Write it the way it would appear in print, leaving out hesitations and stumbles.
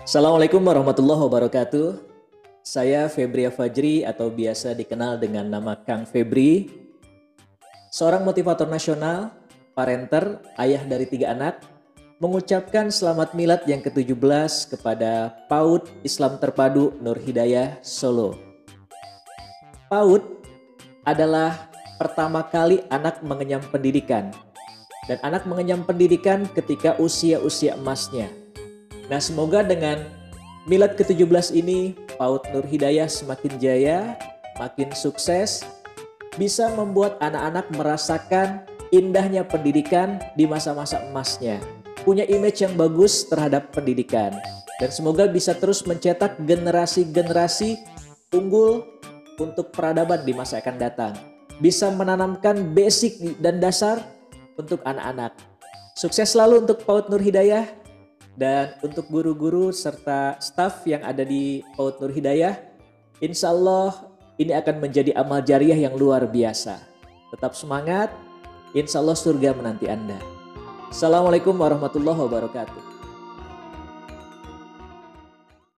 Assalamualaikum warahmatullahi wabarakatuh. Saya Febria Fajri atau biasa dikenal dengan nama Kang Febri. Seorang motivator nasional, parenter, ayah dari 3 anak, mengucapkan selamat milad yang ke-17 kepada PAUD Islam Terpadu Nur Hidayah Solo. PAUD adalah pertama kali anak mengenyam pendidikan. Dan anak mengenyam pendidikan ketika usia-usia emasnya. Nah, semoga dengan milad ke-17 ini PAUD Nur Hidayah semakin jaya, makin sukses, bisa membuat anak-anak merasakan indahnya pendidikan di masa-masa emasnya. Punya image yang bagus terhadap pendidikan. Dan semoga bisa terus mencetak generasi-generasi unggul untuk peradaban di masa akan datang. Bisa menanamkan basic dan dasar untuk anak-anak. Sukses selalu untuk PAUD Nur Hidayah. Dan untuk guru-guru serta staf yang ada di PAUD Nur Hidayah, insya Allah ini akan menjadi amal jariah yang luar biasa. Tetap semangat, insya Allah surga menanti Anda. Assalamualaikum warahmatullahi wabarakatuh.